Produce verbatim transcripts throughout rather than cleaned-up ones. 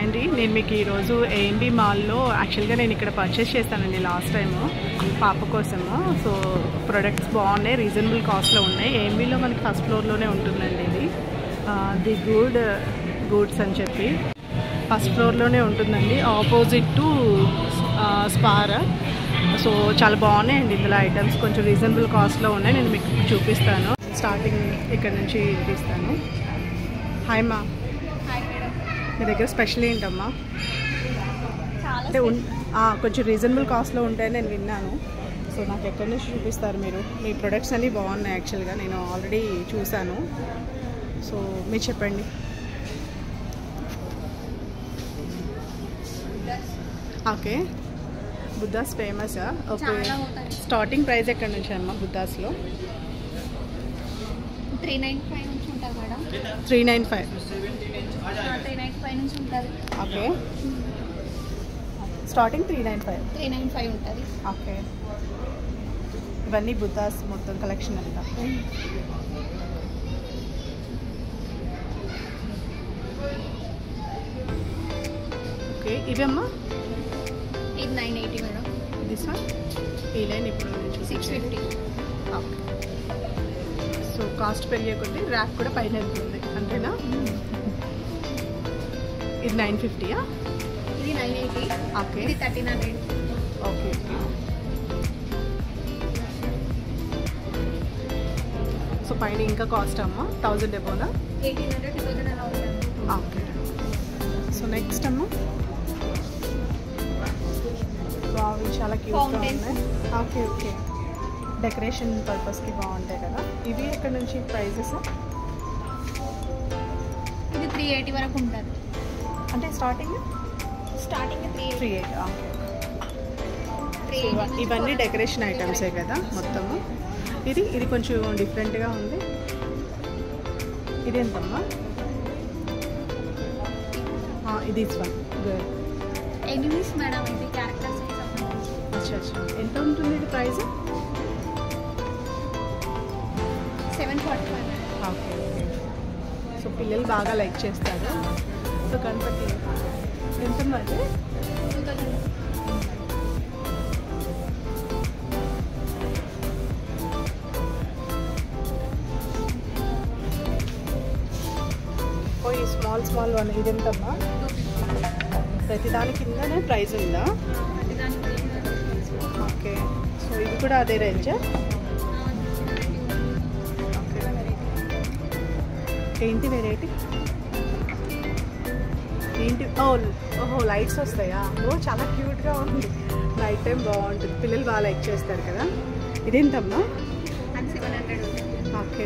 అండి, నేను మీకు ఈరోజు ఏఎంబి మాల్లో యాక్చువల్గా నేను ఇక్కడ పర్చేస్ చేస్తానండి లాస్ట్ టైము పాప కోసము. సో ప్రొడక్ట్స్ బాగున్నాయి, రీజనబుల్ కాస్ట్లో ఉన్నాయి. ఏఎంబిలో మనకి ఫస్ట్ ఫ్లోర్లోనే ఉంటుందండి ఇది ది గుడ్ గూడ్స్ అని చెప్పి ఫస్ట్ ఫ్లోర్లోనే ఉంటుందండి, ఆపోజిట్ టు స్పార్. సో చాలా బాగున్నాయండి ఇందులో ఐటమ్స్, కొంచెం రీజనబుల్ కాస్ట్లో ఉన్నాయి. నేను మీకు చూపిస్తాను, స్టార్టింగ్ ఇక్కడ నుంచి తీస్తాను. హాయ్ మా, మీ దగ్గర స్పెషల్ ఏంటమ్మా? అంటే కొంచెం రీజనబుల్ కాస్ట్లో ఉంటాయని నేను విన్నాను. సో నాకు ఎక్కడి నుంచి చూపిస్తారు మీరు? మీ ప్రొడక్ట్స్ అన్నీ బాగున్నాయి యాక్చువల్గా, నేను ఆల్రెడీ చూశాను. సో మీరు చెప్పండి. Okay, Buddhas famous. Okay, starting price ఎక్కడి నుంచి అమ్మా బుద్ధాస్లో? త్రీ నైన్ ఫైవ్ నుంచి ఉంటుంది madam. Three nine five three nine five నుంచి ఉంటుంది. Okay, starting three nine five three nine five ఉంటుంది. ఓకే, ఇవన్నీ బుద్ధాస్ మొత్తం కలెక్షన్ అంతా. ఓకే, ఇవమ్మా? ఇది nine eighty madam. This one ఈ లైన్ ఇప్పుడు six fifty. Okay, so cost పెరిగే కొద్దీ ర్యాక్ కూడా పైన వెళ్తుంది అంతేనా? ఇది నైన్ ఫిఫ్టీయా? ఇది నైన్ ఎయిటీ. ఓకే, ఇది థర్టీన్ హండ్రెడ్. ఓకే, సో పైన ఇంకా కాస్ట్ అమ్మా థౌజండ్ ఎబోనా? ఎయిటీన్ హండ్రెడ్ టూ థౌసండ్ అలా ఉంటుంది. ఓకే, సో నెక్స్ట్ అమ్మా బాగుంది, చాలా క్యూట్గా ఉన్నాయి. ఓకే ఓకే, డెకరేషన్ పర్పస్కి బాగుంటాయి కదా ఇవి. ఎక్కడ నుంచి ప్రైజెస్? ఇది త్రీ ఎయిటీ వరకు ఉంటుంది. అంటే starting starting three three eight okay. Three ఇవన్నీ డెకరేషన్ ఐటమ్సే కదా మొత్తము. ఇది ఇది కొంచెం డిఫరెంట్గా ఉంది. ఇది ఎంతమ్మా? ఇది వన్ గుడ్. ఎనిమీస్ మేడం, ఇది క్యారెక్టర్స్. అచ్చా అచ్చా, ఎంత ఉంటుంది ఇది price? Seven forty five. Okay okay, so పిల్లలు బాగా లైక్ చేస్తారు. సో గణపతి ఎంత మరి? Two thousand. ఓ ఈ స్మాల్ స్మాల్ వన్ ఇది ఎంతమ్మా? ప్రతిదాని కిందనే ప్రైస్ ఉందా? ఓకే, సో ఇది కూడా అదే రేంజా? ఓకే, ఏంటి వెరైటీ ఏంటి? ఓ ఓహో లైట్స్ వస్తాయా? ఓ చాలా క్యూట్గా ఉంది, నైట్ టైం బాగుంటుంది, పిల్లలు బాగా లైక్ చేస్తారు కదా. ఇదేంటమ్మా? అది సెవెన్ హండ్రెడ్. ఓకే,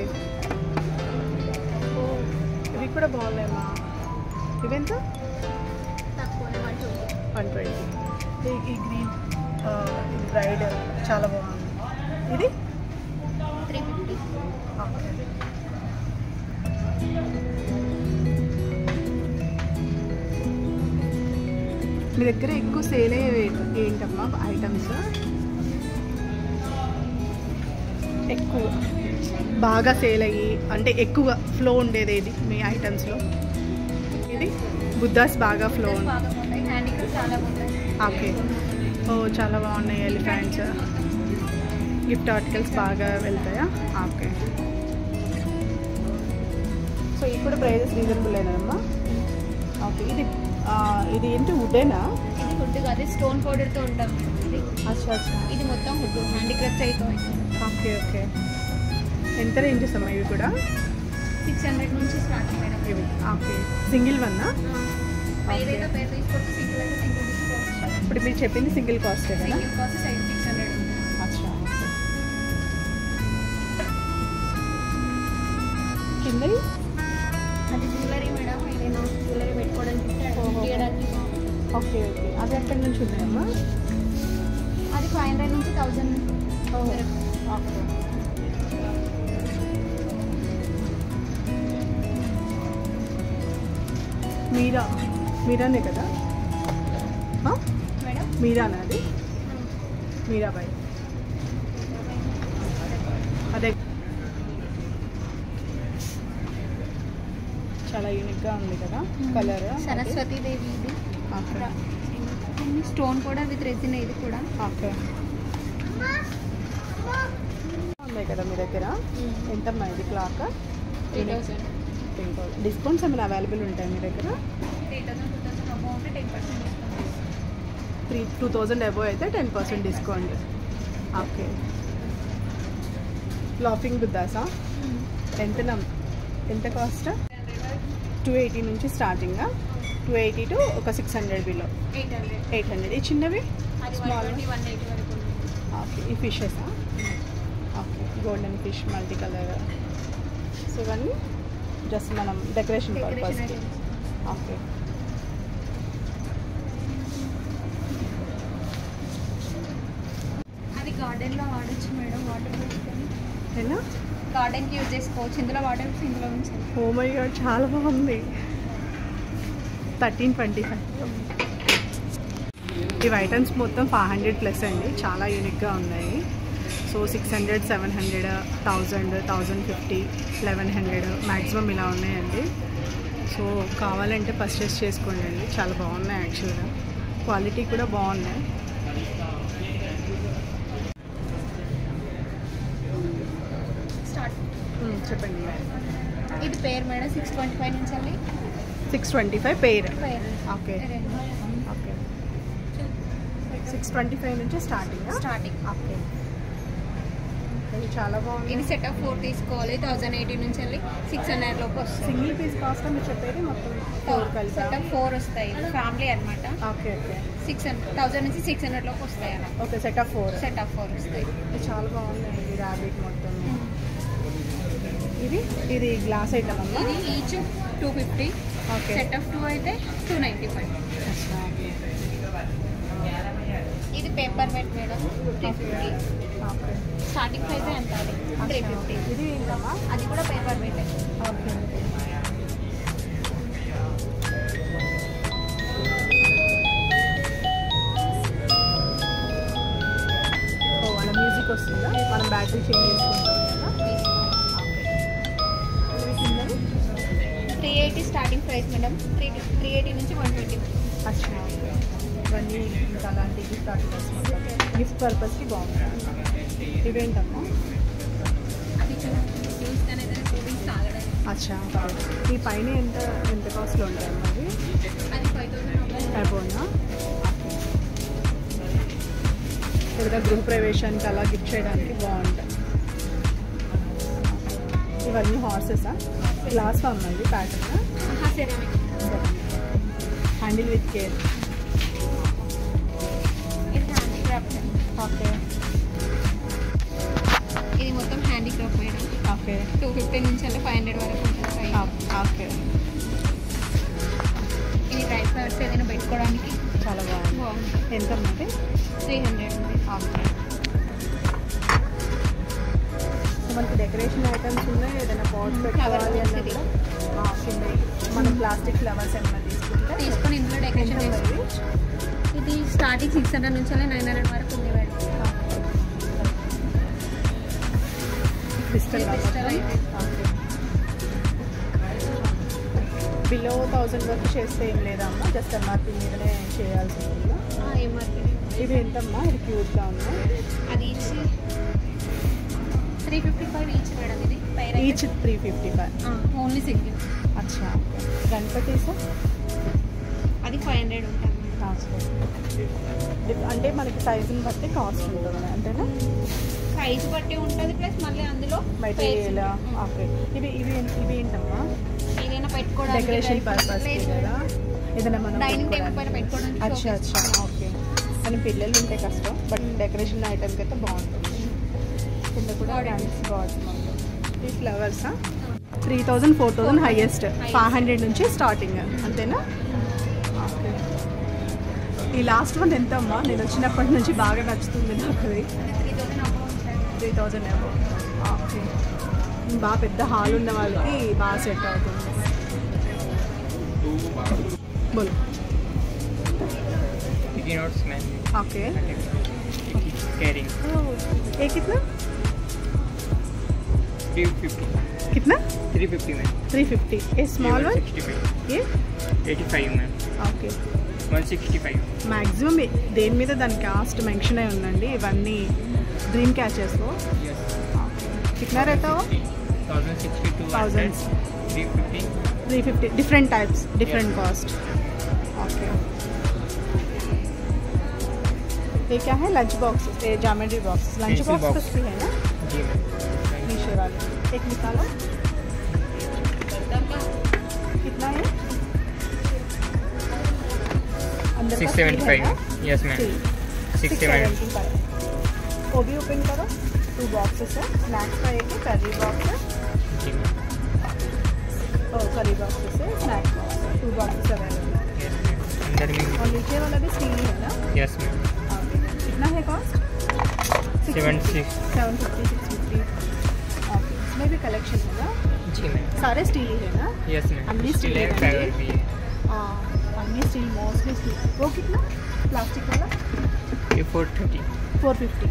ఓ ఇవి కూడా బాగున్నాయమ్మా. ఇవెంత? తక్కువ వన్ ట్వంటీ. One twenty. ఈ గ్రీన్ ఇది బ్రైడ్ చాలా బాగుంది. ఇది త్రీ ఫిఫ్టీ. ఓకే, మీ దగ్గర ఎక్కువ సేల్ అయ్యేవి ఏంటమ్మా ఐటమ్స్? ఎక్కువ బాగా సేల్ అయ్యి అంటే ఎక్కువ ఫ్లో ఉండేది ఏది మీ ఐటమ్స్లో? ఇది బుద్ధాస్ బాగా ఫ్లో ఉంది. బాగా ఉంటాయి, హ్యాండీక్రాఫ్ట్ చాలా ఉంటాయి. ఓకే, ఓ చాలా బాగున్నాయి. ఎలిఫెంట్స్ గిఫ్ట్ ఆర్టికల్స్ బాగా వెళ్తాయా? ఓకే, సో ఇది కూడా ప్రైజెస్ రీజనబుల్ అయినాయమ్మా. ఓకే, ఇది ఇది ఏంటి వుడ్డేనా? ఇది వుడ్ కాదు, స్టోన్ పౌడర్తో ఉంటాం. ఇది అచ్చా అచ్చా, ఇది మొత్తం వుడ్ హ్యాండీక్రాఫ్ట్ అయిపోయింది. ఓకే ఓకే, ఎంత రేంజెస్ అమ్మా ఇవి కూడా? సిక్స్ హండ్రెడ్ నుంచి స్టార్ట్ మేడం ఇవి. ఓకే, సింగిల్ వన్నా? ఏదైతే పేరు తీసుకోవచ్చు, సింగిల్ అయితే సింగిల్ తీసుకోవచ్చు. ఇప్పుడు మీరు చెప్పింది సింగిల్ కాస్టే కదా? Single cost size six hundred ఉంటుంది. అచ్చా, కింద అది జ్యువెలరీ మేడం, ఏదైనా జ్యువెలరీ పెట్టుకోవడానికి తీయడానికి. ఓకే ఓకే, అది ఎక్కడి నుంచి ఉన్నాయమ్మా? అది ఫైవ్ హండ్రెడ్ నుంచి థౌజండ్. ఓకే, మీరా మీరానే కదా మేడం? మీరానా అది? మీరాబాయి అదే చాలా యూనిక్గా ఉంది కదా కలర్. సరస్వతి దేవి ఇది. ఓకే. స్టోన్ కూడా విత్ రెజిన్ ఇది కూడా. ఓకే. ఉన్నాయి కదా మీ దగ్గర. ఎంతమ్మా ఇది clock? Three thousand. Ten thousand discounts ఏమైనా అవైలబుల్ ఉంటాయి మీ దగ్గర? Three thousand two thousand amount ten percent discount. Three two thousand above అయితే ten percent discount. Okay. Laughing బుద్ధాసా ఎంత ఎంత కాస్ట్? టూ ఎయిటీ నుంచి స్టార్టింగ్. టూ ఎయిటీ టు ఒక six hundred below. Eight hundred. Eight hundred. ఈ చిన్నవి small one eighty వరకు. Okay. ఈ ఫిషెసా? Okay. Golden fish multi colour. So ఇవన్నీ జస్ట్ మనం డెకరేషన్ పర్పస్కి. ఓకే. అది గార్డెన్లో వాడచ్చు మేడం. వాటర్ పెట్టుకొని ఎలా గార్డెన్కి యూజ్ చేసుకోవచ్చు. ఇందులో వాటర్ ఇందులో ఉంచాలి. ఓ మై గాడ్ చాలా బాగుంది. Thirteen twenty five. ఇవి ఐటమ్స్ మొత్తం ఫైవ్ హండ్రెడ్ ప్లస్ అండి. చాలా యూనిక్గా ఉన్నాయి. So six hundred seven hundred thousand thousand fifty eleven hundred maximum ఇలా ఉన్నాయండి. సో కావాలంటే పర్చేస్ చేసుకోండి అండి. చాలా బాగున్నాయి యాక్చువల్గా. క్వాలిటీ కూడా బాగున్నాయి. స్టార్ట్ చెప్పండి. ఇది పేరు మేడం. సిక్స్ ట్వంటీ ఫైవ్ నుంచి వెళ్ళి సిక్స్ ట్వంటీ ఫైవ్ పెయిర్. పేరు. Okay. Okay. Six twenty five నుంచి స్టార్టింగ్ స్టార్టింగ్. ఓకే. ఇది చాలా బాగుంది. ఇది సెట్ ఆఫ్ ఫోర్ తీసుకోవాలి. థౌసండ్ ఎయిటీ నుంచి వెళ్ళి సిక్స్ హండ్రెడ్ లోపు వస్తుంది. సింగిల్ పీస్ కాస్ట్ మీరు చెప్పేది మొత్తం ఫోర్ కలిసి సెట్ ఆఫ్ ఫోర్ వస్తాయి. ఫ్యామిలీ అనమాట. Okay. Okay. Six hundred thousand నుంచి సిక్స్ హండ్రెడ్ లోపు వస్తాయి అలా. Okay. Set of four. Set of four వస్తాయి. ఇది చాలా బాగుంది. ఇది ర్యాబిట్ మొత్తం. ఇది ఇది గ్లాస్ ఐటమ్ అమ్మా. ఇది each two fifty. Okay. Set of two అయితే టూ నైంటీ ఫైవ్. ఇది paper weight madam. Three fifty. Okay. Starting price ఎంత? అది త్రీ ఫిఫ్టీ. ఇది ఏంటమ్మా? అది కూడా పేపర్ వెట్. ఓకే. ఓ అలా మ్యూజిక్ వస్తుందా? మనం బ్యాటరీ చేంజ్ చేసుకుంటాం కదా. Three eighty starting price madam. Three three eighty నుంచి వన్ ట్వంటీ. అచ్చా. ఇవన్నీ ఇంకా అలాంటి గిఫ్ట్ ఆర్టికల్స్ మొత్తం గిఫ్ట్ పర్పస్కి బాగుంటాయి. ఇవేంటమ్మా? అది చూస్తేనే సేవింగ్స్ తాగడం. అచ్చా. ఈ పైన ఎంత ఎంత కాస్ట్లో ఉంటాయమ్మా అవి? అది ఫైవ్ థౌసండ్ అయిపోయినా ఏదైనా గృహప్రవేశానికి అలా గిఫ్ట్ చేయడానికి బాగుంటాయి. ఇవన్నీ హార్సెసా? గ్లాస్ అమ్మా ఇది pattern. Ceramic. Handle with care. ఇది హ్యాండీక్రాఫ్ట్. ఓకే. ఇది మొత్తం handicraft madam. Okay. Two fifty నుంచి అంటే ఫైవ్ హండ్రెడ్ వరకు ఉంటుంది. ఓకే. ఇది డ్రై ఫ్లవర్స్ ఏదైనా పెట్టుకోవడానికి చాలా బాగుంది. బాగుంది. ఎంత ఉంది? త్రీ హండ్రెడ్ ఉంది. ఓకే. మనకి డెకరేషన్ ఐటమ్స్ ఉన్నాయి. ఏదైనా పాట్స్ పెట్టుకోవాలి అన్నది కింద మనం ప్లాస్టిక్ ఫ్లవర్స్ ఏమైనా తీసుకుంటే తీసుకొని ఇందులో డెకరేషన్ చేసుకోవచ్చు. ఇది స్టార్టింగ్ సిక్స్ హండ్రెడ్ నుంచి నైన్ హండ్రెడ్ వరకు ఉంది మేడం. క్రిస్టల్ బిలో థౌజండ్ వరకు చేస్తే ఏం లేదమ్మా. జస్ట్ ఎంఆర్పీ మీదనే చేయాల్సి ఉంటుంది. ఎంఆర్పీ. ఇది ఎంతమ్మా? ఇది క్యూట్గా ఉంది. అది ఇచ్చి three fifty five each madam. ఇది each three fifty five only single. అచ్చా. గణపతి సార్ అది ఫైవ్ హండ్రెడ్ ఉంటుంది. అంటే మనకి సైజుని బట్టి కాస్ట్ ఉంటుంది అంతేనా? సైజ్ బట్టి ఉంటుంది. ప్లస్ మళ్ళీ అందులో మెటీరియల్. ఓకే. ఇవి ఇవి ఇవి ఏంటమ్మా? ఏదైనా పెట్టుకోవడానికి డెకరేషన్ పర్పస్ కదా. ఏదైనా మనం డైనింగ్ టేబుల్ పైన పెట్టుకోవడానికి. అచ్చా. అచ్చా. ఓకే. కానీ పిల్లలు ఉంటే కష్టం. బట్ డెకరేషన్ ఐటమ్కి అయితే బాగుంటుంది. కింద కూడా డాన్స్ గాడ్స్ మొత్తం. ఈ ఫ్లవర్సా? Three thousand four thousand highest. Five hundred నుంచి స్టార్టింగ్ అంతేనా? ఓకే. ఈ లాస్ట్ వన్ ఎంత అమ్మా? నేను వచ్చినప్పటి నుంచి బాగా నచ్చుతుంది నాకు. అది త్రీ థౌజండ్ ఏమో. ఓకే. బాగా పెద్ద హాల్ ఉన్న వాళ్ళకి బాగా సెట్ అవుతుంది. బోలో. ఓకే. ఏ కిतना? थ्री फिफ्टी कितना three fifty ma'am three fifty ये स्मॉल वन सिक्सटी फाइव ये eighty five ma'am okay one sixty five maximum దేని మీద దాని కాస్ట్ మెన్షన్ అయి ఉందండి ఇవన్నీ డ్రీమ్ క్యాచెస్లో कितना रहता हो thousand sixty two Thousands. Three fifty three fifty different types different cost okay ये क्या है लंच बॉक्स ये geometry box lunch Pencil box box. भी है ना जी मैम नीचे वाले एक निकालो कितना है अंदर six seventy five yes ma'am six seventy वो भी ओपन करो टू बॉक्सेस है स्नैक्स का एक करी बॉक्स है जी मैम और करी बॉक्सेस है snacks box two boxes available yes ma'am अंदर में और नीचे वाला भी स्टील है ना यस मैम ओके कितना है cost seven six seven fifty six fifty okay इसमें भी कलेक्शन है ना जी मैम सारे स्टील ही है ना यस मैम अमली स्टील है स्टील है फाइबर भी है हाँ अन्य स्टील मोस्टली स्टील वो कितना प्लास्टिक वाला ये फोर थर्टी ఫోర్ ఫిఫ్టీ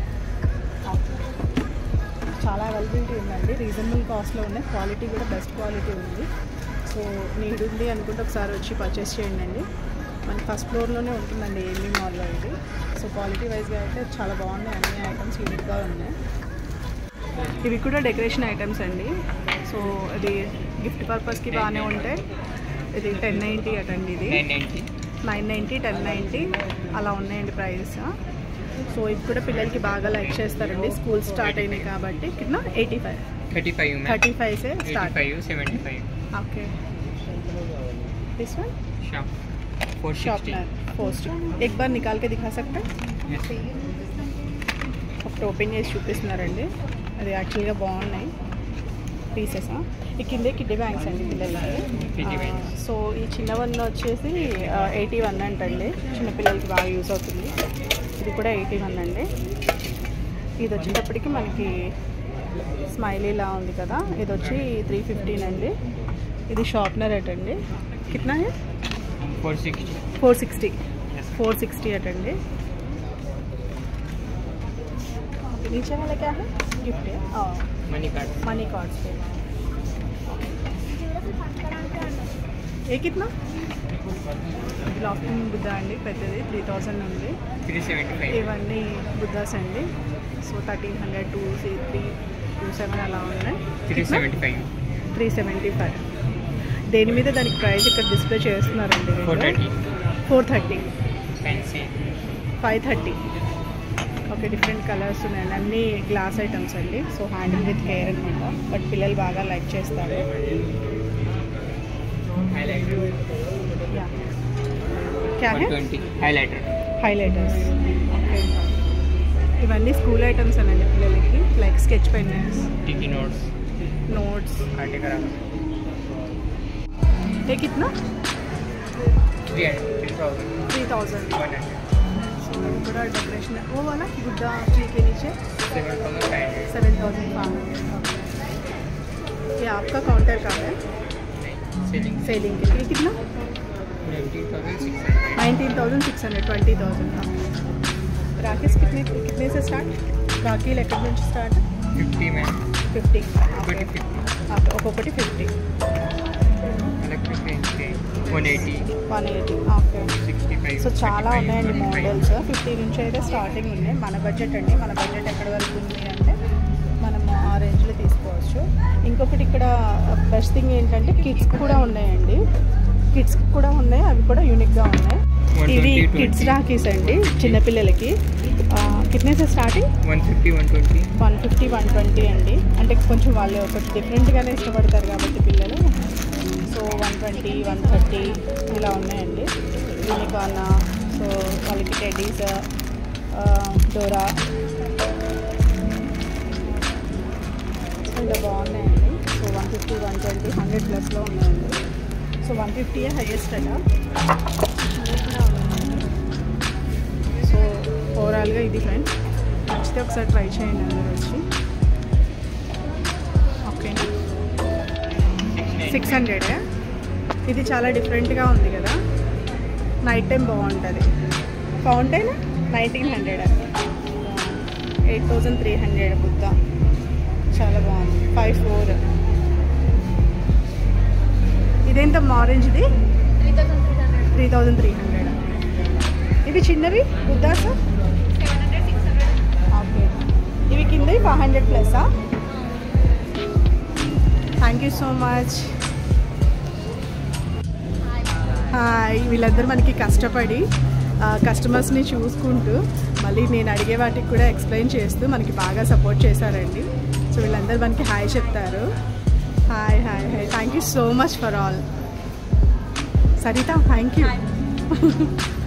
చాలా అవైలబిలిటీ ఉందండి రీజనబుల్ కాస్ట్లో ఉన్నాయి క్వాలిటీ కూడా బెస్ట్ క్వాలిటీ ఉంది సో నీడ్ ఉంది అనుకుంటే ఒకసారి వచ్చి పర్చేస్ చేయండి అండి మనకి ఫస్ట్ ఫ్లోర్లోనే ఉంటుందండి ఏమీ మాల్లో ఇది సో క్వాలిటీ వైజ్గా అయితే చాలా బాగున్నాయి అన్ని ఐటమ్స్ యూనిక్గా ఉన్నాయి ఇవి కూడా డెకరేషన్ ఐటమ్స్ అండి సో ఇది గిఫ్ట్ పర్పస్కి బాగానే ఉంటాయి ఇది టెన్ నైంటీ అటండి ఇది nine ninety nine ninety ten ninety అలా ఉన్నాయండి ప్రైస్ సో ఇది కూడా పిల్లలకి బాగా లైక్ చేస్తారండి స్కూల్ స్టార్ట్ అయినాయి కాబట్టి కింద eighty five thirty five ma'am thirty five से eighty start five seventy five okay this one shop four sixty sharpener post एक बार निकाल के दिखा सकते हैं ఒకటి ఓపెన్ చేసి చూపిస్తున్నారండి అది యాక్చువల్గా బాగున్నాయి పీసెస్ ఈ కిందే కిడ్డీ బ్యాంక్స్ అండి పిల్లలకి సో ఈ చిన్న వన్ వచ్చేసి ఎయిటీ వన్ అంటండి చిన్నపిల్లలకి బాగా యూస్ అవుతుంది ఇది కూడా ఎయిటీ వన్ అండి ఇది వచ్చేటప్పటికి మనకి స్మైలీలా ఉంది కదా ఇది వచ్చి త్రీ ఫిఫ్టీన్ అండి ఇది షార్ప్నర్ అటండి కిतना है four sixty four sixty four sixty अटंडी नीचे वाला क्या है गिफ्ट है मनी कार्ड मनी कार्ड्स पे ये कितना లాఫ్టింగ్ బుద్ధ అండి పెద్దది త్రీ థౌజండ్ ఉంది थ्री सेवेंटी फाइव ఇవన్నీ బుద్ధాస్ అండి సో థర్టీన్ హండ్రెడ్ టూ సి త్రీ టూ సెవెన్ అలా ఉన్నాయి three seventy five three seventy five దేని మీద దానికి ప్రైస్ ఇక్కడ డిస్ప్లే చేస్తున్నారండి four thirty four thirty fancy five thirty okay different colours ఉన్నాయండి అన్నీ గ్లాస్ ఐటమ్స్ అండి సో హ్యాండిల్ విత్ కేర్ అనమాట బట్ పిల్లలు బాగా లైక్ చేస్తారు हाईलाइटर యా క్యా హై ट्वेंटी हाईलाइटर హైలైటర్స్ ఓకే ఇవన్నీ స్కూల్ ఐటమ్స్ అనండి పిల్లలకి like sketch pens sticky notes notes काटे करा ये कितना three hundred three thousand three thousand one hundred पूरा डेकोरेशन है वो वाला गुड्डा ट्री के नीचे seven thousand five hundred seven thousand five hundred ये आपका काउंटर का है सेलिंग सेलिंग के लिए कितना nineteen thousand six hundred nineteen thousand six hundred twenty thousand Rakesh कितने कितने से स्टार्ट राखी ఎక్కడి నుంచి స్టార్ట్ फिफ्टी में ఫిఫ్టీ ट्वेंटी फिफ्टी ఒక్కొక్కటి ఫిఫ్టీ इलेक्ट्रिक रेंज के one eighty one eighty okay sixty five so చాలా ఉన్నాయండి మోడల్స్ ఫిఫ్టీ నుంచి అయితే స్టార్టింగ్ ఉన్నాయి మన బడ్జెట్ అండి మన బడ్జెట్ ఎక్కడి వరకు ఉంది అంటే మనం ఆ రేంజ్లో తీసుకోవచ్చు ఇంకొకటి ఇక్కడ బెస్ట్ థింగ్ ఏంటంటే కిడ్స్ కూడా ఉన్నాయండి కిడ్స్ కూడా ఉన్నాయి అవి కూడా యూనిక్గా ఉన్నాయి ఇవి కిడ్స్ రాఖీస్ అండి చిన్నపిల్లలకి కిట్నే సే starting one fifty one twenty one fifty one twenty అండి అంటే కొంచెం వాళ్ళు కొంచెం డిఫరెంట్గానే ఇష్టపడతారు కాబట్టి పిల్లలు so one twenty one thirty ఇలా ఉన్నాయండి యూనికార్న్ సో వాళ్ళకి టెడ్డీస్ డోరా ఇలా బాగున్నాయండి so one fifty one twenty hundred ప్లస్లో ఉన్నాయండి సో వన్ ఫిఫ్టీ హైయెస్ట్ అట సో ఓవరాల్గా ఇది ఫ్రెండ్స్ నచ్చితే ఒకసారి ట్రై చేయండి అందరూ వచ్చి ఓకే సిక్స్ హండ్రెడ్ ఇది చాలా డిఫరెంట్గా ఉంది కదా నైట్ టైం బాగుంటుంది fountain nineteen hundred eight thousand three hundred Buddha చాలా బాగుంది. ఫైవ్ ఫోర్ ఇదేంటమ్మా ఆరెంజ్ది? Three thousand three hundred three thousand three hundred ఇవి చిన్నవి Buddhas? Seven hundred six hundred okay. ఇవి కింద ఫైవ్ హండ్రెడ్ ప్లస్సా? Thank you so much. Hi. వీళ్ళందరూ మనకి కష్టపడి కస్టమర్స్ని చూసుకుంటూ మళ్ళీ నేను అడిగే వాటికి కూడా ఎక్స్ప్లెయిన్ చేస్తూ మనకి బాగా సపోర్ట్ చేశారండి. సో వీళ్ళందరూ మనకి హాయ్ చెప్తారు. Hi hi hi. Thank you so much for all. Sarita thank you.